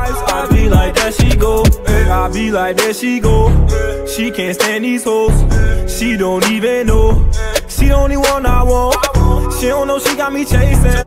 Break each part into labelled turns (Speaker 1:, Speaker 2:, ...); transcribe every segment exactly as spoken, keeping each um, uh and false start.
Speaker 1: vibes. I be like, there she go. I be like, there she go. She can't stand these hoes. She don't even know. She the only one I want. She don't know she got me chasing.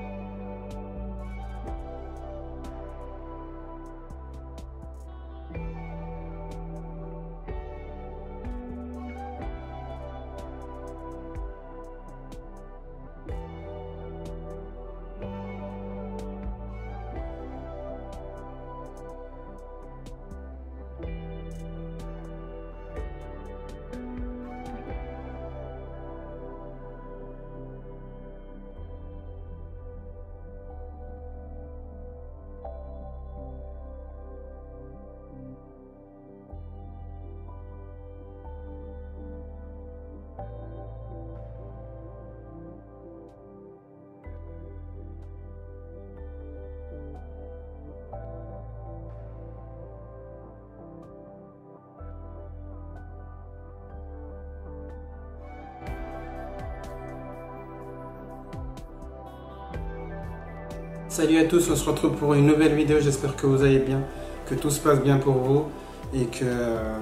Speaker 2: Salut à tous, on se retrouve pour une nouvelle vidéo, j'espère que vous allez bien, que tout se passe bien pour vous et que, euh,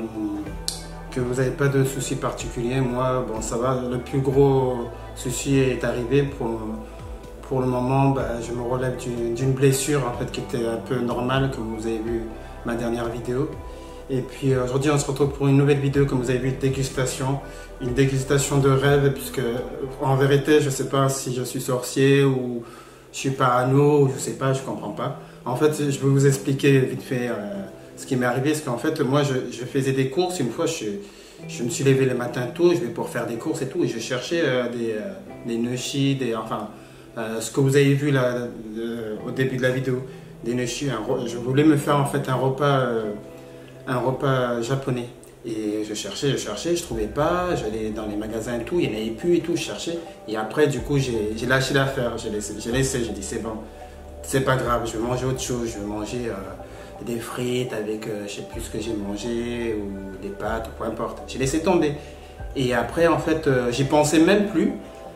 Speaker 2: que vous n'avez pas de soucis particuliers. Moi, bon ça va, le plus gros souci est arrivé. Pour, pour le moment, bah, je me relève d'une blessure en fait, qui était un peu normale, comme vous avez vu ma dernière vidéo. Et puis aujourd'hui on se retrouve pour une nouvelle vidéo, comme vous avez vu, dégustation, une dégustation de rêve, puisque en vérité je ne sais pas si je suis sorcier ou je suis parano, je sais pas, je comprends pas. En fait, je vais vous expliquer vite fait euh, ce qui m'est arrivé. Parce qu'en fait, moi, je, je faisais des courses. Une fois, je, je me suis levé le matin tôt, je vais pour faire des courses et tout. Et je cherchais euh, des, euh, des nushi, des, enfin, euh, ce que vous avez vu là, euh, au début de la vidéo. Des nushi. Un, je voulais me faire en fait un repas, euh, un repas japonais. Et je cherchais, je cherchais, je trouvais pas, j'allais dans les magasins et tout, il n'y en avait plus et tout, je cherchais. Et après, du coup, j'ai lâché l'affaire, j'ai laissé, j'ai laissé, j'ai dit c'est bon, c'est pas grave, je vais manger autre chose, je vais manger euh, des frites avec, euh, je sais plus ce que j'ai mangé, ou des pâtes, ou peu importe. J'ai laissé tomber. Et après, en fait, euh, j'y pensais même plus.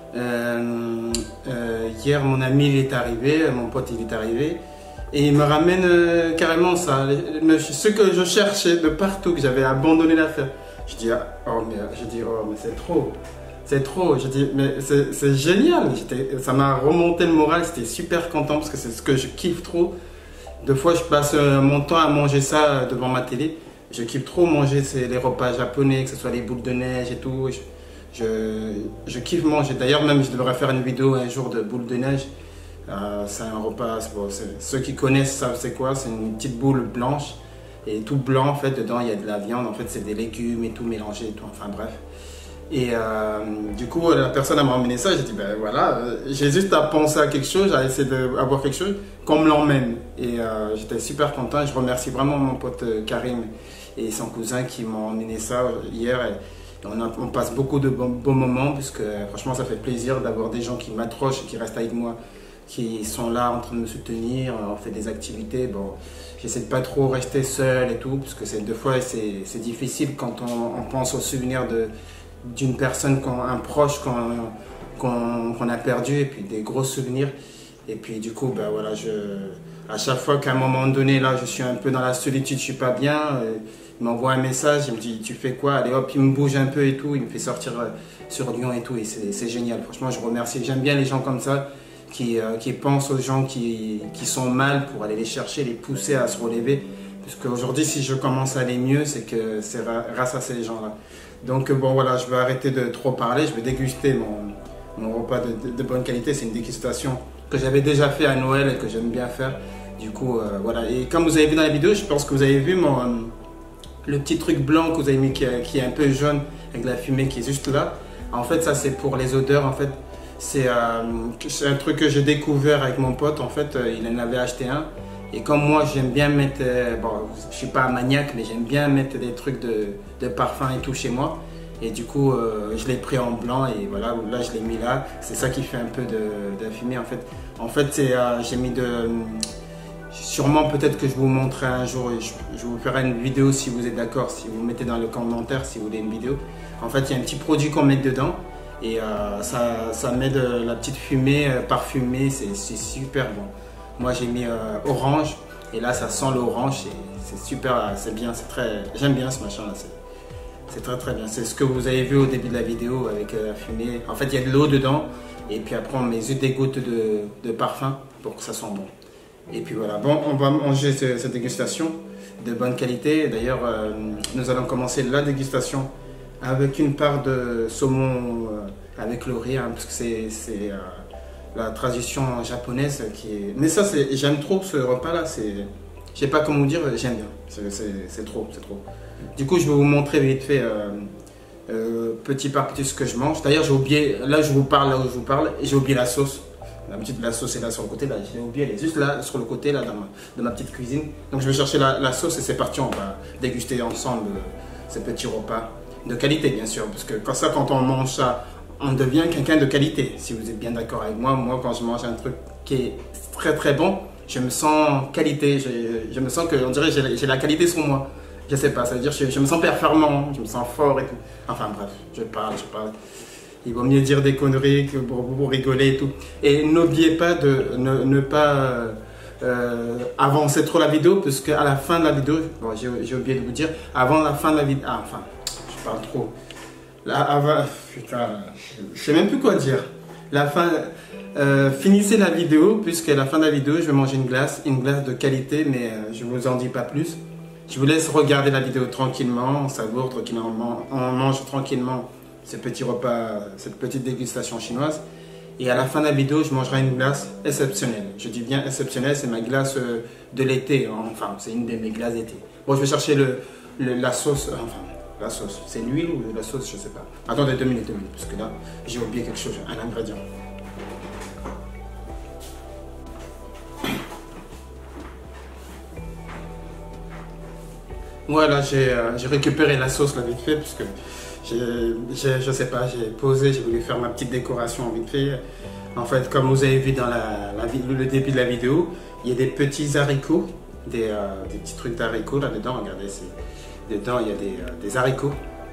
Speaker 2: Euh, euh, hier, mon ami il est arrivé, mon pote il est arrivé. Et il me ramène euh, carrément ça, le, ce que je cherchais de partout, que j'avais abandonné l'affaire. Je dis, ah, oh mais, je dis, oh, mais c'est trop, c'est trop. Je dis, mais c'est génial, ça m'a remonté le moral, j'étais super content parce que c'est ce que je kiffe trop. Deux fois, je passe euh, mon temps à manger ça devant ma télé. Je kiffe trop manger les repas japonais, que ce soit les boules de neige et tout. Je, je, je kiffe manger. D'ailleurs, même, je devrais faire une vidéo un jour de boules de neige. Euh, c'est un repas, bon, ceux qui connaissent savent c'est quoi, c'est une petite boule blanche et tout blanc en fait, dedans il y a de la viande, en fait c'est des légumes et tout mélangé et tout, enfin bref. Et euh, du coup la personne m'a emmené ça, j'ai dit ben voilà, j'ai juste à penser à quelque chose, à essayer d'avoir quelque chose, qu'on me l'emmène. Et euh, j'étais super content et je remercie vraiment mon pote Karim et son cousin qui m'ont emmené ça hier. Et on, a, on passe beaucoup de bons, bons moments, puisque franchement ça fait plaisir d'avoir des gens qui m'accrochent et qui restent avec moi, qui sont là en train de me soutenir, on fait des activités. Bon, j'essaie de pas trop rester seul et tout, parce que c'est deux fois c'est difficile quand on, on pense aux souvenirs d'une personne, qu un proche qu'on qu'on qu'on a perdu, et puis des gros souvenirs. Et puis du coup, ben voilà, je, à chaque fois qu'à un moment donné, là, je suis un peu dans la solitude, je suis pas bien, euh, il m'envoie un message, il me dit tu fais quoi? Allez hop, il me bouge un peu et tout, il me fait sortir euh, sur Lyon et tout, et c'est génial. Franchement, je remercie, j'aime bien les gens comme ça. Qui, euh, qui pensent aux gens qui, qui sont mal pour aller les chercher, les pousser à se relever. Puisque aujourd'hui, si je commence à aller mieux, c'est que c'est grâce à ces gens-là. Donc bon, voilà, je vais arrêter de trop parler, je vais déguster mon, mon repas de, de, de bonne qualité. C'est une dégustation que j'avais déjà fait à Noël et que j'aime bien faire. Du coup, euh, voilà. Et comme vous avez vu dans la vidéo, je pense que vous avez vu mon, euh, le petit truc blanc que vous avez mis qui, qui est un peu jaune avec la fumée qui est juste là. En fait, ça c'est pour les odeurs, en fait. C'est euh, un truc que j'ai découvert avec mon pote, en fait, euh, il en avait acheté un. Et comme moi, j'aime bien mettre, euh, bon, je suis pas maniaque, mais j'aime bien mettre des trucs de, de parfum et tout chez moi. Et du coup, euh, je l'ai pris en blanc et voilà, là je l'ai mis là. C'est ça qui fait un peu de, de fumée en fait. En fait, c'est, euh, j'ai mis de... Sûrement peut-être que je vous montrerai un jour, je, je vous ferai une vidéo si vous êtes d'accord, si vous mettez dans le commentaire si vous voulez une vidéo. En fait, il y a un petit produit qu'on met dedans. Et euh, ça, ça met de la petite fumée euh, parfumée, c'est super bon. Moi j'ai mis euh, orange, Et là, ça sent l'orange, c'est super, c'est bien, c'est très... J'aime bien ce machin là, c'est très très bien. C'est ce que vous avez vu au début de la vidéo avec la fumée. En fait, il y a de l'eau dedans. Et puis après, on met juste des gouttes de, de parfum pour que ça sente bon. Et puis voilà, bon, on va manger ce, cette dégustation de bonne qualité. D'ailleurs, euh, nous allons commencer la dégustation avec une part de saumon euh, avec laurier, hein, parce que c'est euh, la tradition japonaise qui est... Mais ça, j'aime trop ce repas-là. Je sais pas comment vous dire, j'aime bien. C'est trop, c'est trop. Du coup, je vais vous montrer vite fait, euh, euh, petit par petit, ce que je mange. D'ailleurs, j'ai oublié, là je vous parle, là où je vous parle, et j'ai oublié la sauce. D'habitude, la sauce est là sur le côté, là j'ai oublié, elle est juste là sur le côté, là dans ma, dans ma petite cuisine. Donc je vais chercher la, la sauce et c'est parti, on va déguster ensemble euh, ce petit repas. De qualité, bien sûr, parce que quand ça, quand on mange ça, on devient quelqu'un de qualité. Si vous êtes bien d'accord avec moi, moi quand je mange un truc qui est très très bon, je me sens qualité, je, je me sens que, on dirait, j'ai la qualité sur moi. Je sais pas, ça veut dire que je, je me sens performant, je me sens fort et tout. Enfin bref, je parle, je parle. Il vaut mieux dire des conneries que pour vous rigoler et tout. Et n'oubliez pas de ne, ne pas euh, avancer trop la vidéo, parce qu'à la fin de la vidéo, bon, j'ai oublié de vous dire, avant la fin de la vidéo, ah enfin, je parle trop. Là, avant, putain, je sais même plus quoi dire. La fin, euh, finissez la vidéo, puisqu'à la fin de la vidéo, je vais manger une glace, une glace de qualité, mais euh, je vous en dis pas plus. Je vous laisse regarder la vidéo tranquillement, on savoure tranquillement, on mange tranquillement ce petit repas, cette petite dégustation chinoise. Et à la fin de la vidéo, je mangerai une glace exceptionnelle. Je dis bien exceptionnelle, c'est ma glace de l'été, enfin c'est une de mes glaces d'été. Bon, je vais chercher le, le, la sauce, enfin la sauce, c'est l'huile ou la sauce, je sais pas. Attendez deux minutes, deux minutes, parce que là, j'ai oublié quelque chose, un ingrédient. Voilà, j'ai euh, récupéré la sauce là vite fait, parce que je sais pas, j'ai posé, j'ai voulu faire ma petite décoration vite fait. En fait, comme vous avez vu dans la, la, le début de la vidéo, il y a des petits haricots, des, euh, des petits trucs d'haricots là-dedans, regardez, dedans il y a des, euh, des haricots.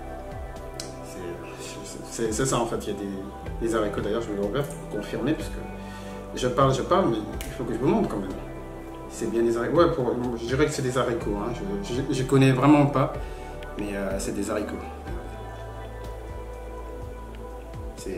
Speaker 2: C'est ça en fait, il y a des, des haricots, d'ailleurs je vais l'ouvrir pour confirmer, parce que je parle, je parle, mais il faut que je vous montre quand même. C'est bien des haricots. Ouais, pour, je dirais que c'est des haricots. Hein. Je, je, je connais vraiment pas, mais euh, c'est des haricots. C'est.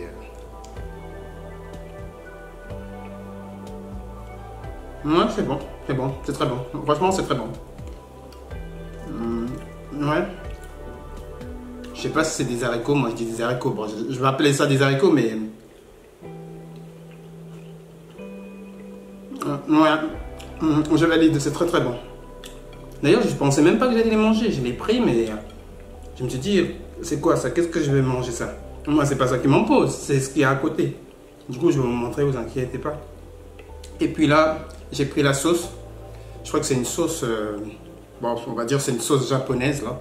Speaker 2: Euh... Ouais, c'est bon, c'est bon, c'est très bon. Franchement, c'est très bon. Hum, ouais. Je sais pas si c'est des haricots. Moi, je dis des haricots. Bon, je, je vais appeler ça des haricots, mais. Euh, ouais. Mmh, je valide, c'est très très bon. D'ailleurs, je pensais même pas que j'allais les manger. Je l'ai pris, mais je me suis dit, c'est quoi ça? Qu'est-ce que je vais manger ça? Moi, c'est pas ça qui m'impose, c'est ce qu'il y a à côté. Du coup, je vais vous montrer, vous inquiétez pas. Et puis là, j'ai pris la sauce. Je crois que c'est une sauce, euh, bon, on va dire c'est une sauce japonaise là.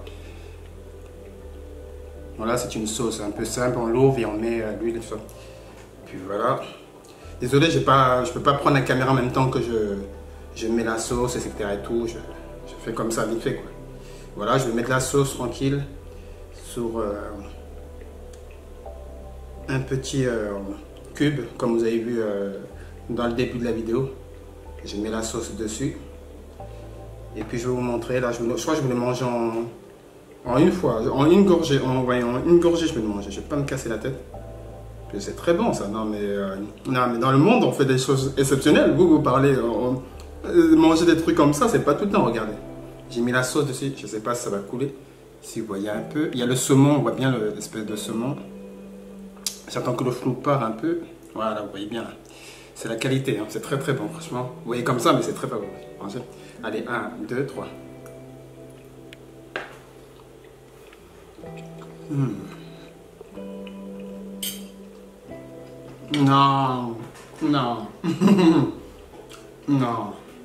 Speaker 2: Voilà, c'est une sauce un peu simple, on l'ouvre et on met euh, l'huile et tout ça. Puis voilà. Désolé, je ne peux pas prendre la caméra en même temps que je, je mets la sauce, et cetera et tout. Je, je fais comme ça vite fait quoi. Voilà, je vais mettre la sauce tranquille sur euh, un petit euh, cube, comme vous avez vu euh, dans le début de la vidéo. Je mets la sauce dessus. Et puis je vais vous montrer, là, je, je crois que je vais le manger en, en une fois, en une gorgée. En, ouais, en une gorgée, je vais le manger. Je ne vais pas me casser la tête. C'est très bon ça. Non mais, euh, non mais dans le monde, on fait des choses exceptionnelles. Vous, vous parlez, on, euh, manger des trucs comme ça, c'est pas tout le temps, regardez. J'ai mis la sauce dessus, je sais pas si ça va couler. Si vous voyez un peu, il y a le saumon, on voit bien l'espèce de saumon. J'attends que le flou part un peu. Voilà, vous voyez bien là. C'est la qualité, hein. C'est très très bon, franchement. Vous voyez comme ça, mais c'est très très bon. Allez, un, deux, trois. Mmh. Non, non, non.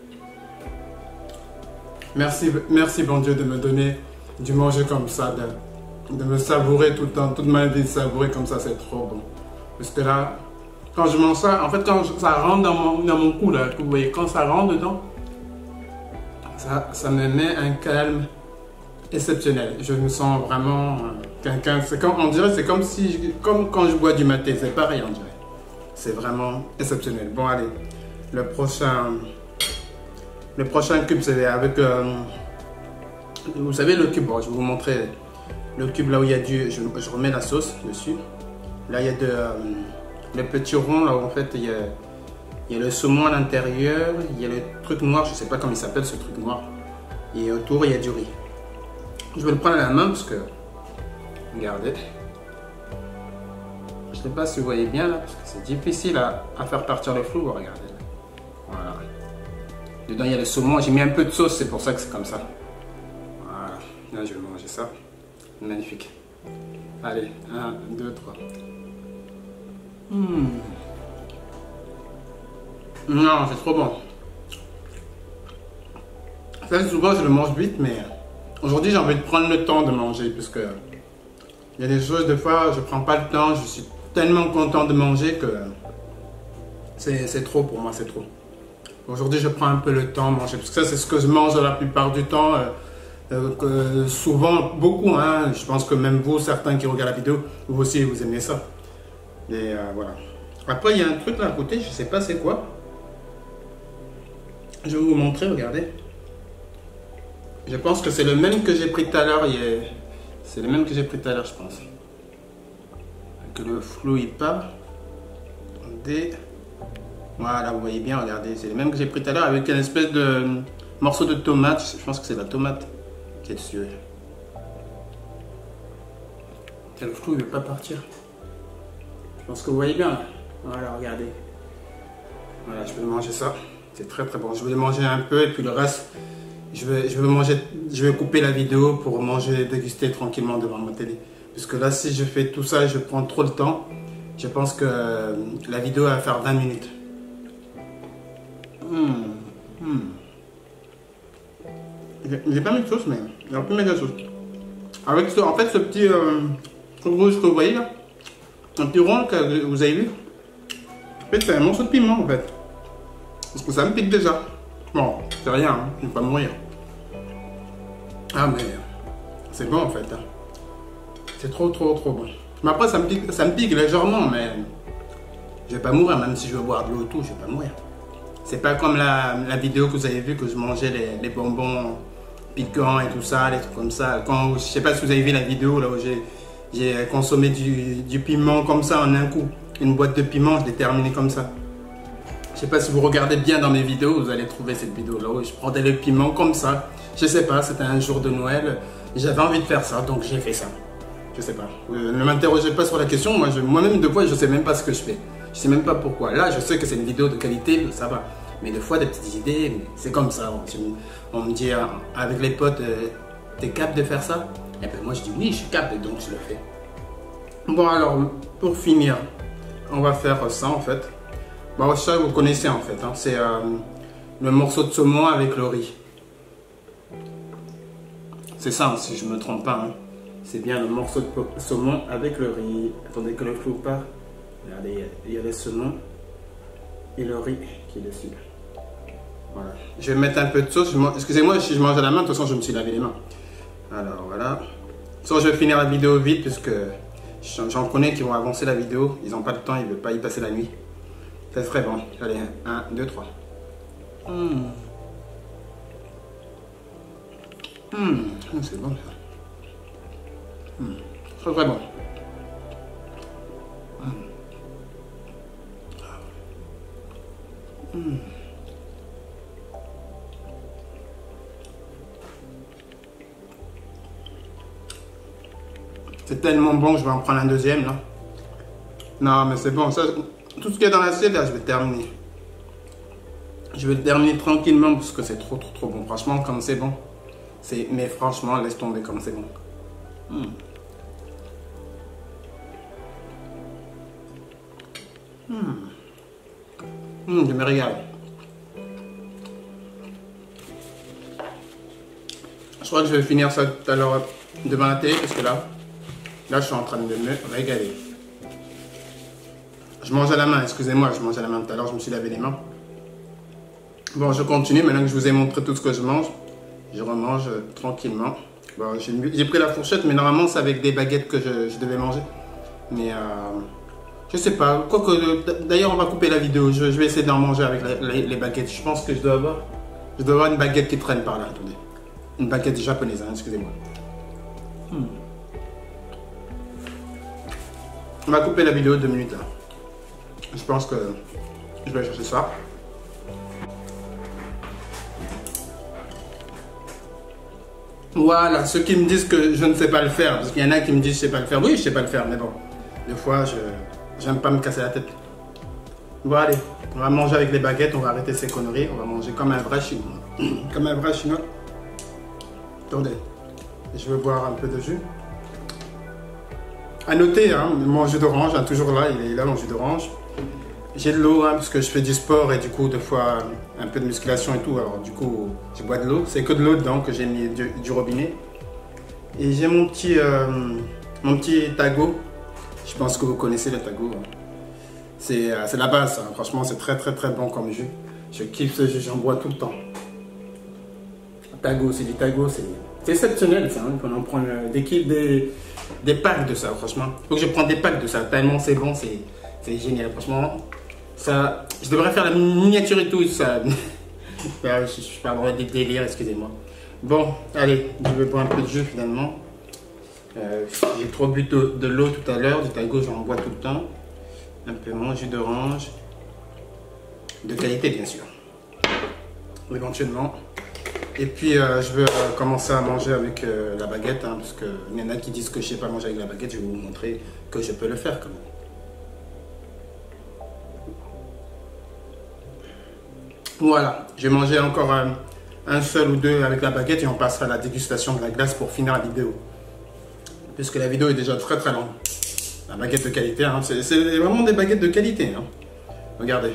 Speaker 2: Merci, merci bon Dieu de me donner du manger comme ça, de, de me savourer tout le temps, toute ma vie de savourer comme ça, c'est trop bon. Parce que là, quand je mange ça, en fait quand je, ça rentre dans mon, dans mon cou là, vous voyez, quand ça rentre dedans, ça, ça me met un calme exceptionnel. Je me sens vraiment euh, quelqu'un, c'est comme, on dirait, c'est comme si, je, comme quand je bois du maté, c'est pareil on dirait. C'est vraiment exceptionnel. Bon allez, le prochain, Le prochain cube, c'est avec... Euh, vous savez le cube, bon, je vais vous montrer le cube là où il y a du... Je, je remets la sauce dessus. Là, il y a de, euh, le petit rond, là où en fait, il y a, il y a le saumon à l'intérieur. Il y a le truc noir, je sais pas comment il s'appelle ce truc noir. Et autour, il y a du riz. Je vais le prendre à la main parce que... Regardez. Je sais pas si vous voyez bien là, parce que c'est difficile à, à faire partir le flou. Regardez. Voilà. Dedans, il y a le saumon. J'ai mis un peu de sauce, c'est pour ça que c'est comme ça. Voilà. Là, je vais manger ça. Magnifique. Allez, un, deux, trois. Mmh. Non, c'est trop bon. Ça, souvent, je le mange vite, mais aujourd'hui, j'ai envie de prendre le temps de manger, puisque il y a des choses, des fois, je prends pas le temps, je suis tellement content de manger que c'est trop pour moi, c'est trop. Aujourd'hui, je prends un peu le temps de manger, parce que ça, c'est ce que je mange la plupart du temps. Euh, euh, que souvent, beaucoup, hein, je pense que même vous, certains qui regardent la vidéo, vous aussi, vous aimez ça. Et euh, voilà. Après, il y a un truc là à côté, je sais pas c'est quoi. Je vais vous montrer, regardez. Je pense que c'est le même que j'ai pris tout à l'heure. C'est le même que j'ai pris tout à l'heure, je pense. Que le flou il part. Des... Voilà, vous voyez bien, regardez. C'est le même que j'ai pris tout à l'heure avec une espèce de morceau de tomate. Je pense que c'est la tomate qui est dessus. Et le flou il ne veut pas partir. Je pense que vous voyez bien. Voilà, regardez. Voilà, je vais manger ça. C'est très très bon. Je vais manger un peu et puis le reste, je vais, je vais manger, je vais couper la vidéo pour manger, déguster tranquillement devant ma télé. Parce que là, si je fais tout ça et je prends trop de temps, je pense que la vidéo va faire vingt minutes. Mmh. Mmh. J'ai pas mis de sauce, mais il a pu mettre de la sauce. Avec ce, en fait, ce petit euh, truc rouge que vous voyez là, un petit rond que vous avez vu, en fait, c'est un morceau de piment en fait. Parce que ça me pique déjà. Bon, c'est rien, hein, je ne vais pas mourir. Ah, mais c'est bon en fait. Hein. C'est trop, trop, trop bon. Mais après, ça me pique, ça me pique légèrement, mais je vais pas mourir, même si je veux boire de l'eau et tout, je vais pas mourir. C'est pas comme la, la vidéo que vous avez vue que je mangeais les, les bonbons piquants et tout ça, les trucs comme ça. Quand, je sais pas si vous avez vu la vidéo là où j'ai consommé du, du piment comme ça en un coup. Une boîte de piment, je l'ai terminé comme ça. Je sais pas si vous regardez bien dans mes vidéos, vous allez trouver cette vidéo là où je prenais le piment comme ça. Je sais pas, c'était un jour de Noël. J'avais envie de faire ça, donc j'ai fait ça. Je sais pas. Euh, ne m'interrogez pas sur la question. Moi, moi-même, de fois, je sais même pas ce que je fais. Je sais même pas pourquoi. Là, je sais que c'est une vidéo de qualité, ça va. Mais des fois, des petites idées, c'est comme ça. On, on me dit, euh, avec les potes, euh, t'es capable de faire ça? Et ben moi, je dis oui, je suis capable, donc je le fais. Bon, alors, pour finir, on va faire ça en fait. Bon, ça, vous connaissez en fait. Hein. C'est euh, le morceau de saumon avec le riz. C'est ça, hein, si je me trompe pas. Hein. C'est bien le morceau de saumon avec le riz. Attendez que le flou part. Regardez, il y a le saumon et le riz qui est dessus. Voilà. Je vais mettre un peu de sauce. Excusez-moi si je mange à la main, de toute façon je me suis lavé les mains. Alors voilà. Soit je vais finir la vidéo vite puisque j'en connais qui vont avancer la vidéo. Ils n'ont pas le temps, ils ne veulent pas y passer la nuit. Ça serait bon. Allez, un, deux, trois. Mmh. Mmh. C'est bon ça. Mmh. Très très bon. Mmh. Mmh. C'est tellement bon que je vais en prendre un deuxième là. Non mais c'est bon, ça, tout ce qu'il y a dans l'assiette là, je vais terminer. Je vais le terminer tranquillement parce que c'est trop trop trop bon. Franchement, comme c'est bon. Mais franchement, laisse tomber comme c'est bon. Mmh. Mmh. Mmh, je me régale. Je crois que je vais finir ça tout à l'heure devant la télé parce que là, là je suis en train de me régaler. Je mange à la main, excusez-moi, je mange à la main tout à l'heure, je me suis lavé les mains. Bon, je continue, maintenant que je vous ai montré tout ce que je mange, je remange euh, tranquillement. Bon, j'ai pris la fourchette, mais normalement c'est avec des baguettes que je, je devais manger. Mais euh, je sais pas, quoique, d'ailleurs on va couper la vidéo, je, je vais essayer d'en manger avec la, les, les baguettes. Je pense que je dois avoir, Je dois avoir une baguette qui traîne par là, attendez. Une baguette japonaise, hein, excusez-moi. Hmm. On va couper la vidéo de deux minutes là. Je pense que je vais chercher ça. Voilà, ceux qui me disent que je ne sais pas le faire, parce qu'il y en a qui me disent je ne sais pas le faire. Oui, je ne sais pas le faire, mais bon, des fois, je j'aime pas me casser la tête. Bon, allez, on va manger avec les baguettes, on va arrêter ces conneries, on va manger comme un vrai chinois. Comme un vrai chinois. Attendez, je vais boire un peu de jus. À noter, hein, mon jus d'orange, hein, toujours là, il est là, mon jus d'orange. J'ai de l'eau, hein, parce que je fais du sport et du coup, des fois, un peu de musculation et tout. Alors, du coup, je bois de l'eau. C'est que de l'eau dedans que j'ai mis du, du robinet. Et j'ai mon petit, euh, mon petit tago. Je pense que vous connaissez le tago. Hein. C'est euh, la base, hein. Franchement, c'est très, très, très bon comme jus. Je kiffe ce jus, j'en bois tout le temps. Tago, c'est du tago, c'est exceptionnel, ça. Hein. On en prend euh, des, des, des packs de ça, franchement. Il faut que je prenne des packs de ça, tellement c'est bon, c'est génial, franchement. Ça, je devrais faire la miniature et tout, ça. je, je parlerai des délires, excusez-moi. Bon, allez, je vais boire un peu de jus finalement. Euh, J'ai trop bu de, de l'eau tout à l'heure, du tago, j'en bois tout le temps. Un peu mon jus d'orange. De qualité, bien sûr. Éventuellement. Et puis, euh, je vais euh, commencer à manger avec euh, la baguette, hein, parce qu'il y en a qui disent que je ne sais pas manger avec la baguette. Je vais vous montrer que je peux le faire quand même. Voilà, je vais manger encore un, un seul ou deux avec la baguette et on passera à la dégustation de la glace pour finir la vidéo. Puisque la vidéo est déjà très très longue. La baguette de qualité, hein, c'est vraiment des baguettes de qualité. Hein. Regardez.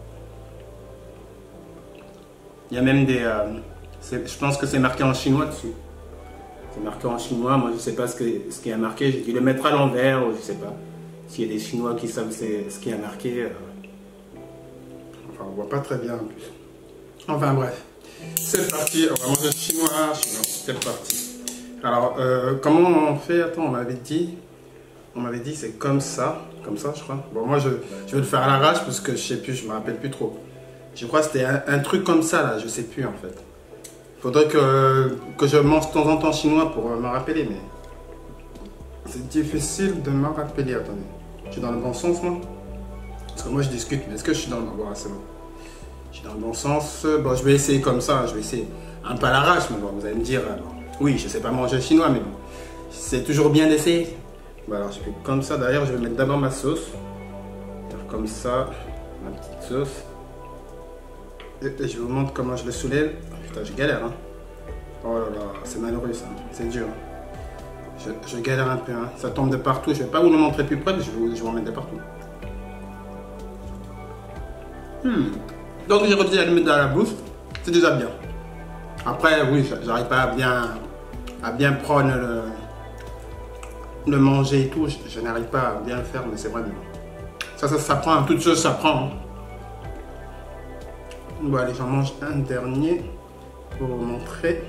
Speaker 2: Il y a même des... Euh, je pense que c'est marqué en chinois dessus. C'est marqué en chinois, moi je ne sais pas ce, que, ce qui est marqué. J'ai dû le mettre à l'envers ou je ne sais pas. S'il y a des chinois qui savent ce qui est marqué... Euh, Enfin, on voit pas très bien en plus. Enfin bref, c'est parti, on va manger chinois, chinois, c'est parti. Alors, euh, comment on fait? Attends, on m'avait dit, on m'avait dit c'est comme ça, comme ça je crois. Bon, moi je, je vais le faire à l'arrache parce que je sais plus, je me rappelle plus trop. Je crois que c'était un, un truc comme ça là, je sais plus en fait. Faudrait que, que je mange de temps en temps chinois pour euh, me rappeler, mais c'est difficile de me rappeler. Attendez, je suis dans le bon sens moi? Parce que moi je discute, mais est-ce que je suis dans le bon sens? C'est bon. Je suis dans le bon sens. Bon, je vais essayer comme ça, je vais essayer un peu à l'arrache, mais bon, vous allez me dire, bon, oui, je sais pas manger chinois, mais bon, c'est toujours bien d'essayer. Bon, alors je fais comme ça, d'ailleurs, je vais mettre d'abord ma sauce. Comme ça, ma petite sauce. Et je vous montre comment je le soulève. Putain, je galère, hein. Oh là là, c'est malheureux ça, c'est dur. Je, je galère un peu, hein. Ça tombe de partout. Je vais pas vous le montrer plus près, mais je vais, je vais en mettre de partout. Hmm. Donc j'ai réussi à le mettre dans la bouche, c'est déjà bien. Après, oui, j'arrive pas à bien, à bien prendre le, le manger et tout, je, je n'arrive pas à bien le faire, mais c'est vrai. Ça, ça s'apprend, toute chose s'apprend. Hein. Bon, allez, j'en mange un dernier pour vous montrer.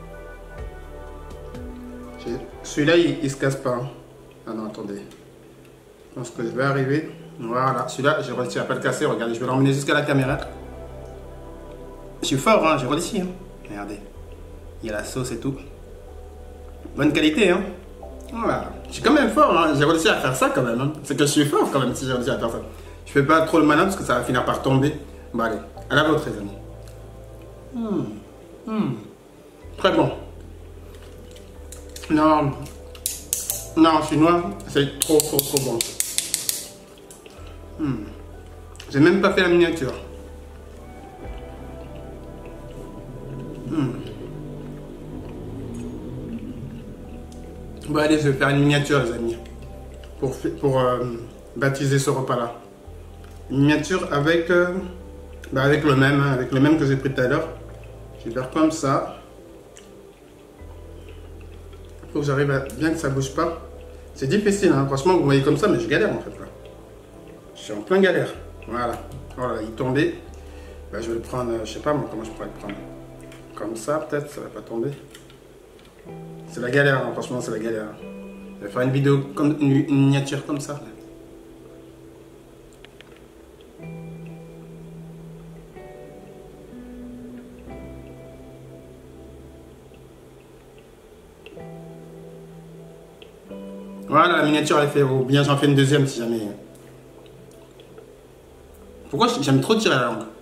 Speaker 2: Celui-là, il, il se casse pas. Hein. Ah non, attendez. Je pense que je vais arriver. Voilà, celui-là, j'ai réussi à pas le casser. Regardez, je vais l'emmener jusqu'à la caméra. Je suis fort, hein, j'ai réussi. Hein. Regardez, il y a la sauce et tout. Bonne qualité, hein. Voilà, je suis quand même fort, hein. J'ai réussi à faire ça quand même. Hein. C'est que je suis fort quand même si j'ai réussi à faire ça. Je fais pas trop le malin parce que ça va finir par tomber. Bon, allez, à la vôtre, les amis. Mmh. Mmh. Très bon. Non, non, chinois, c'est trop, trop, trop bon. Mmh. J'ai même pas fait la miniature. Mmh. Bon allez, je vais faire une miniature les amis. Pour, pour euh, baptiser ce repas là. Une miniature avec, euh, bah avec le même, hein, avec le même que j'ai pris tout à l'heure. Je vais faire comme ça. Il faut que j'arrive à bien que ça bouge pas. C'est difficile, hein. Franchement vous voyez comme ça, mais je galère en fait là. Je suis en plein galère. Voilà. Voilà, il est tombé. Bah, je vais le prendre, je sais pas moi comment je pourrais le prendre. Comme ça, peut-être, ça va pas tomber. C'est la galère, hein, franchement, c'est la galère. Je vais faire une vidéo, comme une, une miniature comme ça. Voilà, la miniature elle fait, ou bien j'en fais une deuxième si jamais. Pourquoi j'aime trop tirer la langue?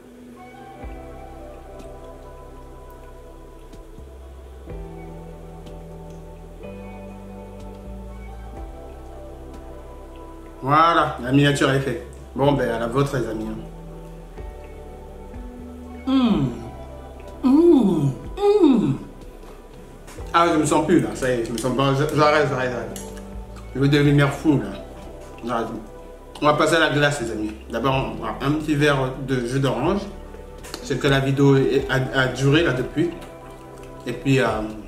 Speaker 2: Voilà, la miniature est faite. Bon, ben à la vôtre, les amis. Mmh. Mmh. Mmh. Ah, je me sens plus là, ça y est, je me sens pas. J'arrête, j'arrête, j'arrête. Je veux devenir fou là. J'arrête. On va passer à la glace, les amis. D'abord, on va un petit verre de jus d'orange. C'est que la vidéo a, a duré là depuis. Et puis, euh,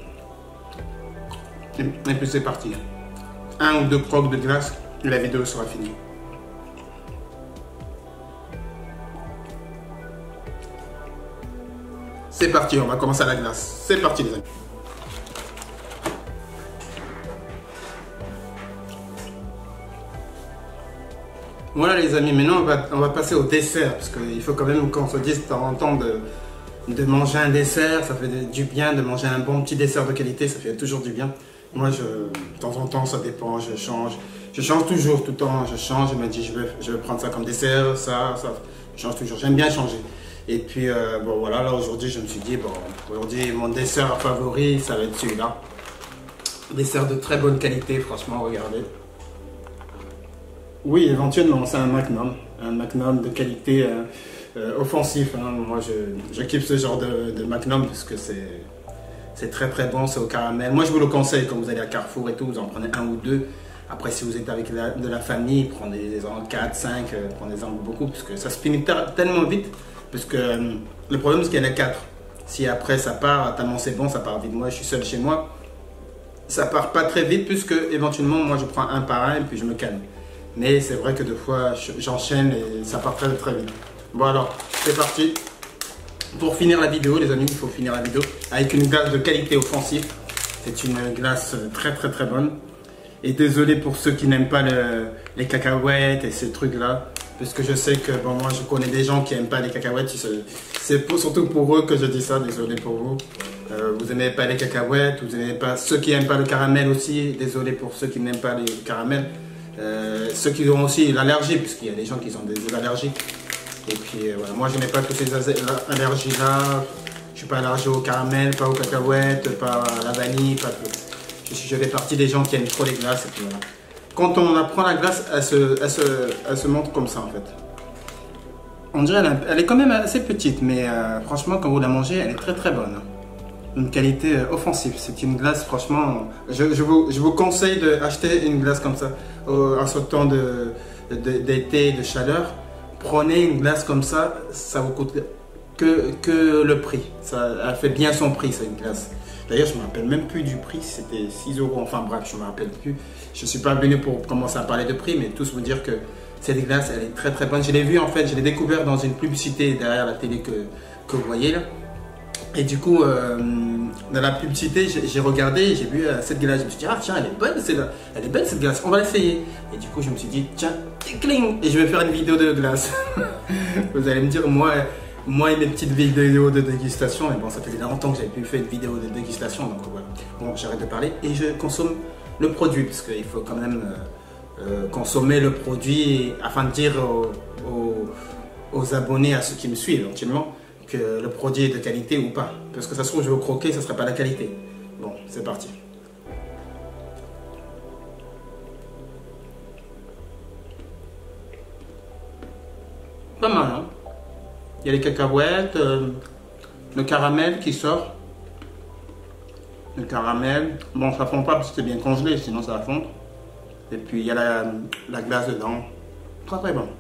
Speaker 2: et, et puis c'est parti. Un ou deux crocs de glace. Et la vidéo sera finie. C'est parti, on va commencer à la glace. C'est parti les amis. Voilà les amis, maintenant on va, on va passer au dessert. Parce qu'il faut quand même qu'on se dise de temps en temps de, de manger un dessert. Ça fait du bien de manger un bon petit dessert de qualité, ça fait toujours du bien. Moi, je, de temps en temps, ça dépend, je change. Je change toujours, tout le temps, je change. Je me dis, je vais, je vais prendre ça comme dessert, ça, ça. Je change toujours, j'aime bien changer. Et puis, euh, bon, voilà, là, aujourd'hui, je me suis dit, bon, aujourd'hui, mon dessert favori, ça va être celui-là. Dessert de très bonne qualité, franchement, regardez. Oui, éventuellement, c'est un Magnum. Un Magnum de qualité euh, euh, offensif. Hein. Moi, je, je kiffe ce genre de, de Magnum parce que c'est... C'est très très bon, c'est au caramel. Moi je vous le conseille quand vous allez à Carrefour et tout, vous en prenez un ou deux. Après si vous êtes avec la, de la famille, prenez-en quatre, cinq, euh, prenez-en beaucoup parce que ça se finit tellement vite. Parce que euh, le problème c'est qu'il y en a quatre. Si après ça part, tellement c'est bon, ça part vite. Moi je suis seul chez moi, ça part pas très vite puisque éventuellement moi je prends un par un et puis je me calme. Mais c'est vrai que deux fois j'enchaîne et ça part très très vite. Bon alors, c'est parti. Pour finir la vidéo, les amis, il faut finir la vidéo avec une glace de qualité offensive. C'est une glace très très très bonne. Et désolé pour ceux qui n'aiment pas le, les cacahuètes et ces trucs-là. Parce que je sais que, bon, moi je connais des gens qui n'aiment pas les cacahuètes. C'est surtout pour eux que je dis ça, désolé pour vous. Euh, vous n'aimez pas les cacahuètes, vous n'aimez pas ceux qui n'aiment pas le caramel aussi. Désolé pour ceux qui n'aiment pas les caramels. Euh, ceux qui ont aussi l'allergie, puisqu'il y a des gens qui ont des allergies. Et puis euh, voilà, moi je n'ai pas toutes ces allergies là, je suis pas allergique au caramel, pas aux cacahuètes, pas à la vanille, pas tout. Je, je fais partie des gens qui aiment trop les glaces et puis voilà. Quand on apprend la glace, elle se, elle se, elle se montre comme ça en fait. On dirait elle, elle est quand même assez petite, mais euh, franchement quand vous la mangez, elle est très très bonne. Une qualité euh, offensive, c'est une glace franchement, je, je, vous, je vous conseille d'acheter une glace comme ça, euh, en ce temps d'été, de, de, de chaleur. Prenez une glace comme ça, ça vous coûte que, que le prix. Ça elle fait bien son prix, cette glace. D'ailleurs, je ne me rappelle même plus du prix, c'était six euros. Enfin bref, je ne me rappelle plus. Je ne suis pas venu pour commencer à parler de prix, mais tous vous dire que cette glace, elle est très très bonne. Je l'ai vue en fait, je l'ai découvert dans une publicité derrière la télé que, que vous voyez là. Et du coup, euh, dans la publicité, j'ai regardé, j'ai vu euh, cette glace. Je me suis dit, ah tiens, elle est bonne, elle est belle cette glace, on va l'essayer. Et du coup, je me suis dit, tiens, cling, et je vais faire une vidéo de glace. Vous allez me dire, moi, moi et mes petites vidéos de dégustation, et bon, ça fait longtemps que j'avais plus fait de vidéo de dégustation, donc voilà. Bon, j'arrête de parler et je consomme le produit, parce qu'il faut quand même euh, euh, consommer le produit afin de dire aux, aux, aux abonnés, à ceux qui me suivent éventuellement, que le produit est de qualité ou pas. Parce que ça se trouve, je vais croquer, ça ne serait pas la qualité. Bon, c'est parti. Pas mal, hein? Il y a les cacahuètes, euh, le caramel qui sort. Le caramel, bon, ça fond pas parce que c'est bien congelé, sinon ça va fondre. Et puis il y a la, la glace dedans. Très très bon.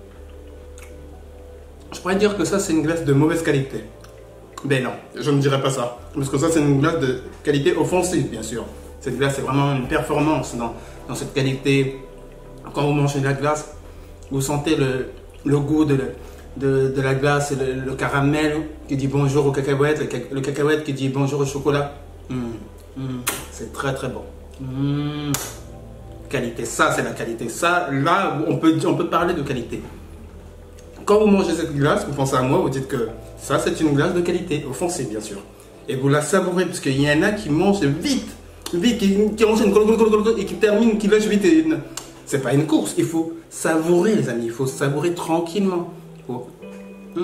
Speaker 2: Je pourrais dire que ça c'est une glace de mauvaise qualité. Ben non, je ne dirais pas ça. Parce que ça c'est une glace de qualité offensive bien sûr. Cette glace c'est vraiment une performance dans, dans cette qualité. Quand vous mangez de la glace, vous sentez le, le goût de, de, de la glace, le, le caramel qui dit bonjour au cacahuète, le, le cacahuète qui dit bonjour au chocolat. Mmh, mmh, c'est très très bon. Mmh. Qualité, ça c'est la qualité. Ça, là, on peut, on peut parler de qualité. Quand vous mangez cette glace, vous pensez à moi, vous dites que ça c'est une glace de qualité, offensive bien sûr. Et vous la savourez, parce qu'il y en a qui mangent vite. vite, qui, qui enchaîne et qui termine, qui lâche vite. Et... C'est pas une course, il faut savourer les amis, il faut savourer tranquillement. Il faut... Mmh.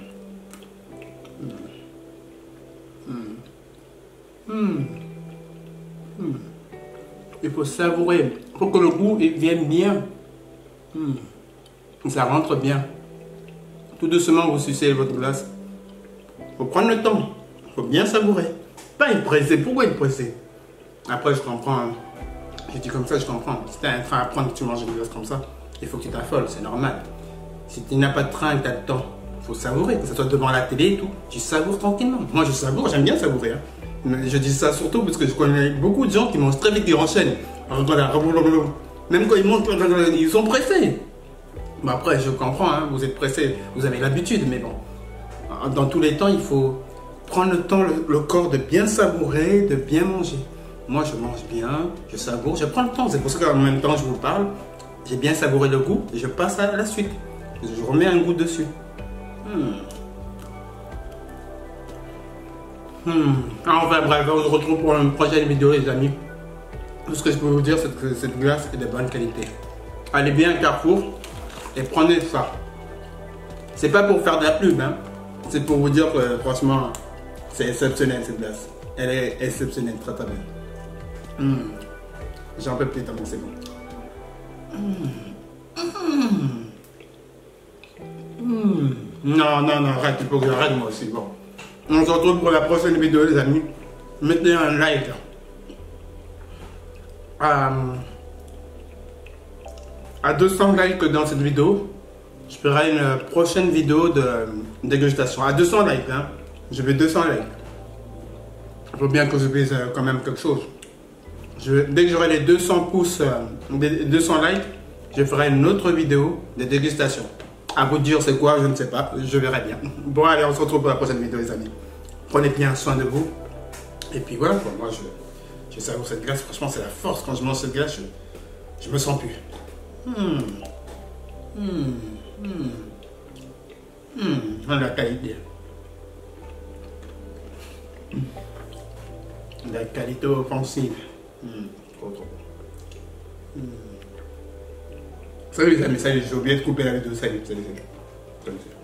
Speaker 2: Mmh. Mmh. Mmh. Il faut savourer, il faut que le goût il vienne bien. Mmh. Ça rentre bien. Tout doucement, vous sucez votre glace. Il faut prendre le temps, il faut bien savourer. Pas être pressé, pourquoi être pressé? Après, je comprends. Hein. Je dis comme ça, je comprends. Si tu as un train à prendre, que tu manges une glace comme ça, il faut que tu t'affoles, c'est normal. Si tu n'as pas de train et que tu as le temps, il faut savourer, que ce soit devant la télé et tout. Tu savoures tranquillement. Moi, je savoure, j'aime bien savourer. Hein. Mais je dis ça surtout parce que je connais beaucoup de gens qui mangent très vite, ils enchaînent. Même quand ils mangent, ils sont pressés. Bon, après, je comprends, hein, vous êtes pressés, vous avez l'habitude, mais bon. Dans tous les temps, il faut prendre le temps, le, le corps, de bien savourer, de bien manger. Moi, je mange bien, je savoure, je prends le temps. C'est pour ça qu'en même temps, je vous parle. J'ai bien savouré le goût et je passe à la suite. Je remets un goût dessus. Hmm. Hmm. Enfin bref, on se retrouve pour une prochaine vidéo, les amis. Tout ce que je peux vous dire, c'est que cette glace est de bonne qualité. Allez bien à Carrefour et prenez ça. C'est pas pour faire de la pub, hein. C'est pour vous dire que franchement, c'est exceptionnel cette glace. Elle est exceptionnelle, très très bien. Mmh. J'en peux plus tellement c'est bon. Mmh. Mmh. Mmh. Non, non, non, arrête, il faut que j'arrête moi aussi. Bon. On se retrouve pour la prochaine vidéo, les amis. Mettez un like. À, à deux cents likes dans cette vidéo, je ferai une prochaine vidéo de dégustation. À deux cents likes, hein. Je veux deux cents likes. Il faut bien que je vise quand même quelque chose. Je, dès que j'aurai les deux cents pouces, euh, deux cents likes, je ferai une autre vidéo de dégustation. À vous de dire c'est quoi, je ne sais pas, je verrai bien. Bon allez, on se retrouve pour la prochaine vidéo les amis. Prenez bien soin de vous. Et puis voilà, quoi, moi je, je savoure cette glace, franchement c'est la force. Quand je mange cette glace, je, je me sens plus. Mmh. Mmh. Mmh. Mmh. La qualité. Mmh. La qualité offensive. Mmh. Trop trop bon. Mmh. Salut les amis, salut, j'ai oublié de couper la vidéo, salut, salut, salut. Salut, salut.